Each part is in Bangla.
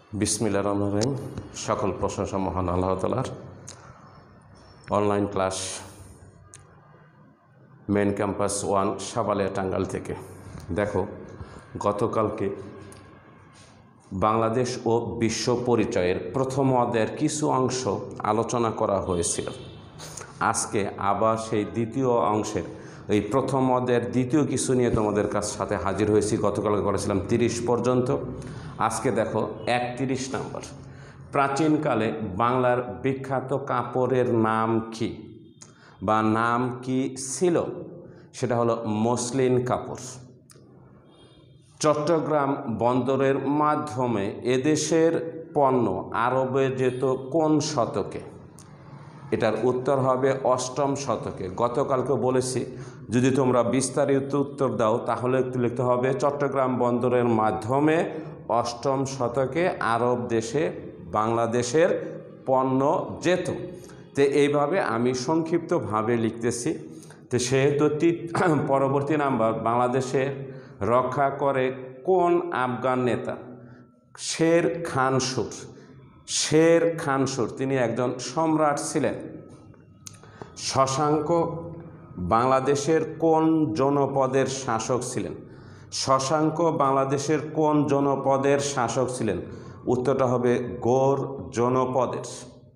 বিসমিল্লাহির রহমানির রহিম। সকল প্রশংসা মহান আল্লাহ তাআলার। Online class main campus 1 Sabalia Tangail থেকে। দেখো, গতকালকে বাংলাদেশ ও বিশ্ব পরিচয়ের প্রথম অধ্যায়ের কিছু অংশ আলোচনা করা হয়েছিল। আজকে আবার সেই দ্বিতীয় অংশের এই প্রথম অধ্যায়ের দ্বিতীয় কিছু নিয়ে তোমাদের সাথে হাজির হয়েছি। গতকালকে করেছিলাম 30 পর্যন্ত, আজকে দেখো 31 নম্বর। প্রাচীনকালে বাংলার বিখ্যাত কাপড়ের নাম কি বা নাম কি ছিল? সেটা হলো মসলিন কাপড়। চট্টগ্রাম বন্দরের মাধ্যমে এদেশের পণ্য আরবে যেত কোন শতকে? এটার উত্তর হবে 8ম শতকে। গতকালকে বলেছি, যদি তোমরা বিস্তারিত উত্তর দাও তাহলে একটু লিখতে হবে চট্টগ্রাম বন্দরের মাধ্যমে 8ম শতকে আরব দেশে বাংলাদেশের পণ্য যেত। তো এইভাবে আমি সংক্ষিপ্তভাবে লিখতেছি। তো সেহেতু পরবর্তী নাম্বার, বাংলাদেশে রক্ষা করে কোন আফগান নেতা? শের খানসুর তিনি একজন সম্রাট ছিলেন। শশাঙ্ক বাংলাদেশের কোন জনপদের শাসক ছিলেন? শশাঙ্ক বাংলাদেশের কোন জনপদের শাসক ছিলেন? উত্তরটা হবে গৌড় জনপদের।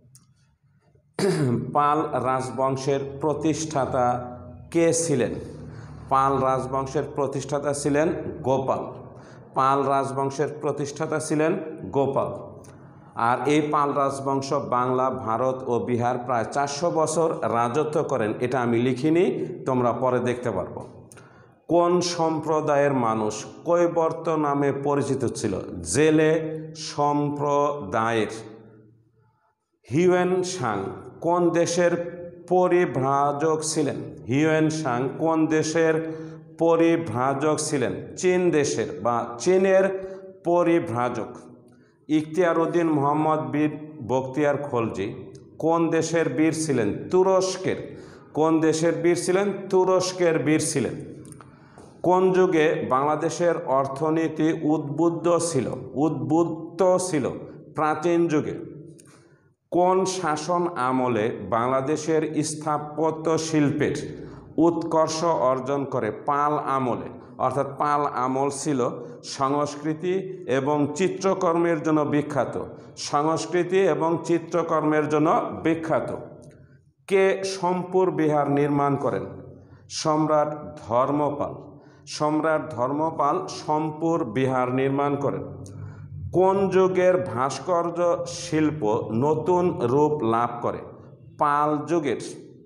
পাল রাজবংশের প্রতিষ্ঠাতা কে ছিলেন? পাল রাজবংশের প্রতিষ্ঠাতা ছিলেন গোপাল। পাল রাজবংশের প্রতিষ্ঠাতা ছিলেন গোপাল। আর এই পাল রাজবংশ বাংলা, ভারত ও বিহার প্রায় 400 বছর রাজত্ব করেন। এটা আমি লিখিনি, তোমরা পরে দেখতে পারবো। কোন সম্প্রদায়ের মানুষ কৈবর্ত নামে পরিচিত ছিল? জেলে সম্প্রদায়ের। হিউয়েন সাং কোন দেশের পরিভ্রাজক ছিলেন? হিউয়েন সাং কোন দেশের পরিভ্রাজক ছিলেন? চীন দেশের বা চীনের পরিভ্রাজক। ইখতিয়ার উদ্দিন মোহাম্মদ বীর বখতিয়ার খলজি কোন দেশের বীর ছিলেন? তুরস্কের। কোন দেশের বীর ছিলেন? তুরস্কের বীর ছিলেন। কোন যুগে বাংলাদেশের অর্থনীতি উদ্বুদ্ধ ছিল? প্রাচীন যুগে। কোন শাসন আমলে বাংলাদেশের স্থাপত্য শিল্পের উৎকর্ষ অর্জন করে? পাল আমলে। অর্থাৎ পাল আমল ছিল সংস্কৃতি এবং চিত্রকর্মের জন্য বিখ্যাত। সংস্কৃতি এবং চিত্রকর্মের জন্য বিখ্যাত। কে সোমপুর বিহার নির্মাণ করেন? সম্রাট ধর্মপাল। সম্রাট ধর্মপাল সোমপুর বিহার নির্মাণ করেন। কোন যুগের ভাস্কর্য শিল্প নতুন রূপ লাভ করে? পাল যুগের।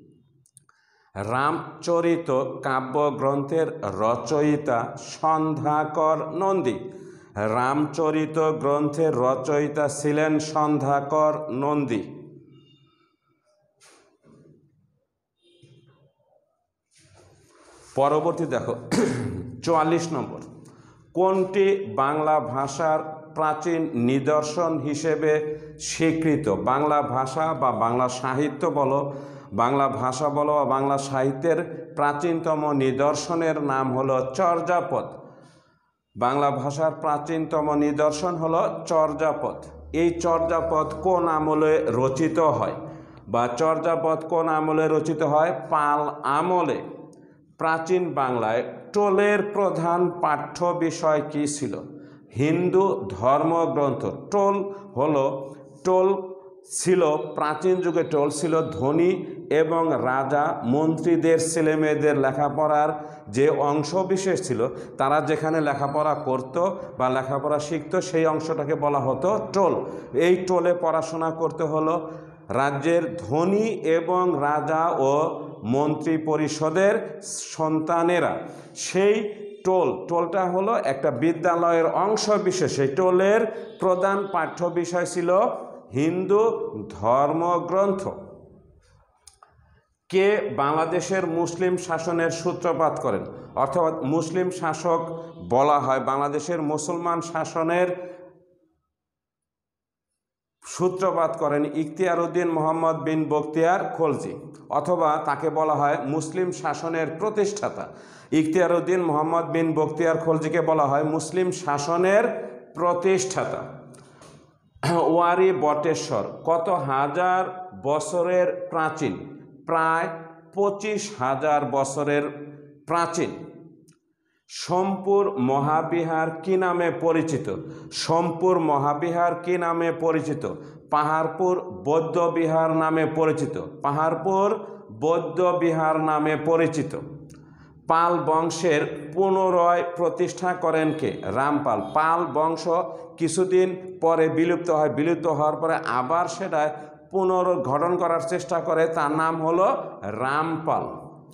রামচরিত কাব্যগ্রন্থের রচয়িতা সন্ধ্যাকর নন্দী। রামচরিত গ্রন্থের রচয়িতা ছিলেন সন্ধ্যাকর নন্দী। পরবর্তী দেখো 44 নম্বর। কোনটি বাংলা ভাষার প্রাচীন নিদর্শন হিসেবে স্বীকৃত? বাংলা ভাষা বা বাংলা সাহিত্য বলো, বাংলা ভাষা বলো বা বাংলা সাহিত্যের প্রাচীনতম নিদর্শনের নাম হলো চর্যাপদ। বাংলা ভাষার প্রাচীনতম নিদর্শন হলো চর্যাপদ। এই চর্যাপদ কোন আমলে রচিত হয় বা চর্যাপদ কোন আমলে রচিত হয়? পাল আমলে। প্রাচীন বাংলায় টোলের প্রধান পাঠ্য বিষয় কী ছিল? হিন্দু ধর্মগ্রন্থ। টোল ছিল প্রাচীন যুগে টোল ছিল ধনী এবং রাজা মন্ত্রীদের ছেলেমেয়েদের লেখাপড়ার যে অংশ বিশেষ ছিল, তারা যেখানে লেখাপড়া করত বা লেখাপড়া শিখত সেই অংশটাকে বলা হতো টোল। এই টোলে পড়াশোনা করতে হলো রাজ্যের ধনী এবং রাজা ও মন্ত্রী পরিষদের সন্তানেরা। সেই টোলটা হলো একটা বিদ্যালয়ের অংশ বিশেষ। এই টোলের প্রধান পাঠ্য বিষয় ছিল হিন্দু ধর্মগ্রন্থ। কে বাংলাদেশের মুসলিম শাসনের সূত্রপাত করেন? অর্থাৎ মুসলিম শাসক বলা হয় বাংলাদেশের মুসলমান শাসনের সূত্রপাত করেন ইখতিয়ার উদ্দিন মোহাম্মদ বিন বখতিয়ার খলজি, অথবা তাকে বলা হয় মুসলিম শাসনের প্রতিষ্ঠাতা। ইখতিয়ার উদ্দিন মোহাম্মদ বিন বখতিয়ার খলজিকে বলা হয় মুসলিম শাসনের প্রতিষ্ঠাতা। ওয়ারী বটেশ্বর কত হাজার বছরের প্রাচীন? প্রায় 25,000 বছরের প্রাচীন। সোমপুর মহাবিহার কি নামে পরিচিত? সোমপুর মহাবিহার কি নামে পরিচিত? পাহাড়পুর বৌদ্ধ বিহার নামে পরিচিত। পাহাড়পুর বৌদ্ধ বিহার নামে পরিচিত। পাল বংশের পুনরায় প্রতিষ্ঠা করেন কে? রামপাল। পাল বংশ কিছুদিন পরে বিলুপ্ত হয়, বিলুপ্ত হওয়ার পরে আবার সেটা পুনর্গঠন করার চেষ্টা করে, তার নাম হলো রামপাল।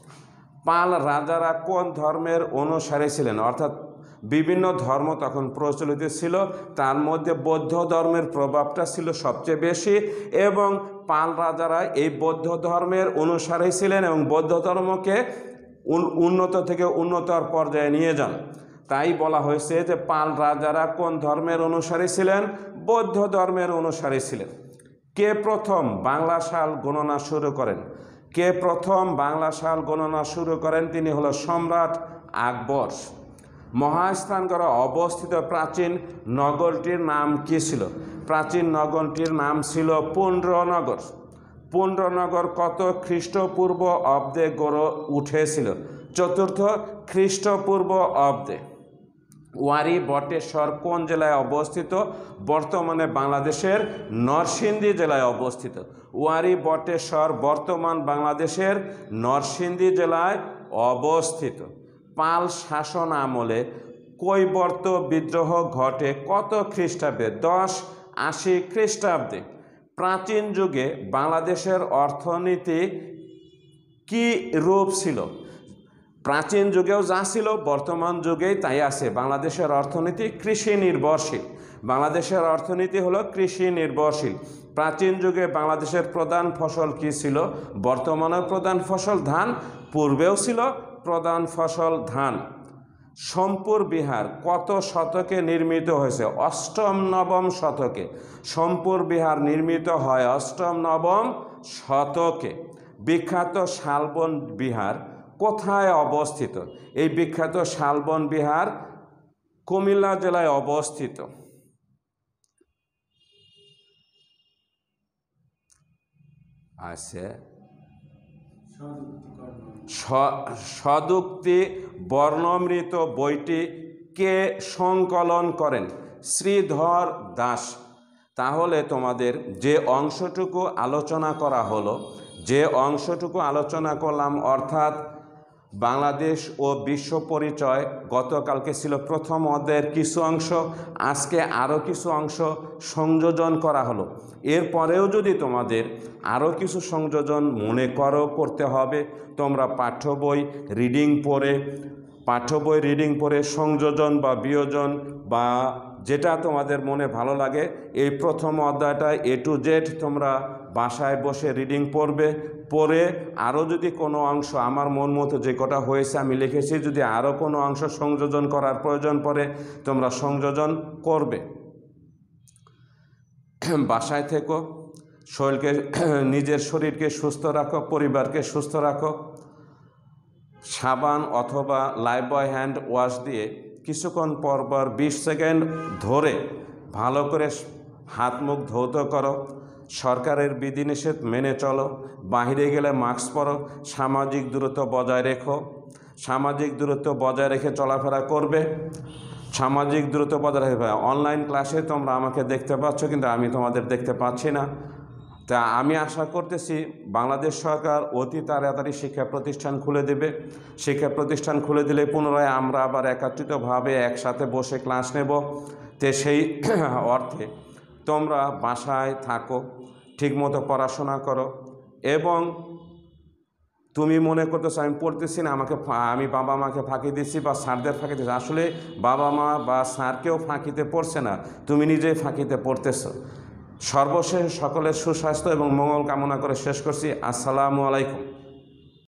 পাল রাজারা কোন ধর্মের অনুসারী ছিলেন? অর্থাৎ বিভিন্ন ধর্ম তখন প্রচলিত ছিল, তার মধ্যে বৌদ্ধ ধর্মের প্রভাবটা ছিল সবচেয়ে বেশি, এবং পাল রাজারা এই বৌদ্ধ ধর্মের অনুসারী ছিলেন এবং বৌদ্ধ ধর্মকে উন্নত থেকে উন্নতর পর্যায়ে নিয়ে যান। তাই বলা হয়েছে যে পাল রাজারা কোন ধর্মের অনুসারী ছিলেন? বৌদ্ধ ধর্মের অনুসারী ছিলেন। কে প্রথম বাংলা সাল গণনা শুরু করেন? কে প্রথম বাংলা সাল গণনা শুরু করেন? তিনি হলো সম্রাট আকবর। মহাস্থানগড়ে অবস্থিত প্রাচীন নগরটির নাম কি ছিল? প্রাচীন নগরটির নাম ছিল পুণ্ড্রনগর। পুণ্ড্রনগর কত খ্রিস্টপূর্ব অব্দে গড়ে উঠেছিল? 4th খ্রিস্টপূর্ব অব্দে। ওয়ারী বটেশ্বর কোন জেলায় অবস্থিত? বর্তমানে বাংলাদেশের নরসিংদী জেলায় অবস্থিত। ওয়ারী বটেশ্বর বর্তমান বাংলাদেশের নরসিংদী জেলায় অবস্থিত। পাল শাসন আমলে কৈবর্ত বিদ্রোহ ঘটে কত খ্রিস্টাব্দে? 1080 খ্রিস্টাব্দে। প্রাচীন যুগে বাংলাদেশের অর্থনীতি কি রূপ ছিল? প্রাচীন যুগেও যা ছিল বর্তমান যুগেই তাই আছে। বাংলাদেশের অর্থনীতি কৃষি নির্ভরশীল। বাংলাদেশের অর্থনীতি হলো কৃষি নির্ভরশীল। প্রাচীন যুগে বাংলাদেশের প্রধান ফসল কি ছিল? বর্তমানে প্রধান ফসল ধান, পূর্বেও ছিল প্রধান ফসল ধান। সোমপুর বিহার কত শতকে নির্মিত হয়েছে? 8ম 9ম শতকে। সোমপুর বিহার নির্মিত হয় 8ম 9ম শতকে। বিখ্যাত শালবন বিহার কোথায় অবস্থিত? এই বিখ্যাত শালবন বিহার কুমিল্লা জেলায় অবস্থিত। আছে সদুক্তি বর্ণমৃত বইটি কে সংকলন করেন? শ্রীধর দাস। তাহলে তোমাদের যে অংশটুকু আলোচনা করা হলো, যে অংশটুকু আলোচনা করলাম, অর্থাৎ বাংলাদেশ ও বিশ্ব পরিচয় গতকালকে ছিল প্রথম অধ্যায়ের কিছু অংশ, আজকে আরও কিছু অংশ সংযোজন করা হলো। এরপরেও যদি তোমাদের আরও কিছু সংযোজন মনে করতে হবে, তোমরা পাঠ্য বই রিডিং পড়ে সংযোজন বা বিয়োজন বা যেটা তোমাদের মনে ভালো লাগে, এই প্রথম অধ্যায়টা A to Z তোমরা বাসায় বসে রিডিং পড়ে আরও যদি কোনো অংশ আমার মন মতো যে কটা হয়েছে আমি লিখেছি, যদি আরও কোনো অংশ সংযোজন করার প্রয়োজন পড়ে তোমরা সংযোজন করবে। বাসায় থেকো, নিজের শরীরকে সুস্থ রাখো, পরিবারকে সুস্থ রাখো। সাবান অথবা লাইফবয় হ্যান্ড ওয়াশ দিয়ে কিছুক্ষণ পর 20 সেকেন্ড ধরে ভালো করে হাত মুখ ধৌত করো। সরকারের বিধিনিষেধ মেনে চলো। বাইরে গেলে মাস্ক পরো। সামাজিক দূরত্ব বজায় রেখো। সামাজিক দূরত্ব বজায় রেখে চলাফেরা করবে। সামাজিক দূরত্ব বজায় রেখে। অনলাইন ক্লাসে তোমরা আমাকে দেখতে পাচ্ছ, কিন্তু আমি তোমাদের দেখতে পাচ্ছি না। তা আমি আশা করতেছি বাংলাদেশ সরকার অতি তাড়াতাড়ি শিক্ষা প্রতিষ্ঠান খুলে দেবে। শিক্ষা প্রতিষ্ঠান খুলে দিলে পুনরায় আমরা আবার একত্রিতভাবে একসাথে বসে ক্লাস নেব। তো সেই অর্থে তোমরা বাসায় থাকো, ঠিকমতো পড়াশোনা করো, এবং তুমি মনে করতেছো আমি পড়তেছি না, আমি বাবা মাকে ফাঁকি দিচ্ছি বা স্যারদের ফাঁকি দিচ্ছি। আসলে বাবা মা বা স্যারকেও ফাঁকিতে পড়ছে না, তুমি নিজেই ফাঁকিতে পড়তেছো। সর্বশেষ সকলের সুস্বাস্থ্য এবং মঙ্গল কামনা করে শেষ করছি। আসসালামু আলাইকুম।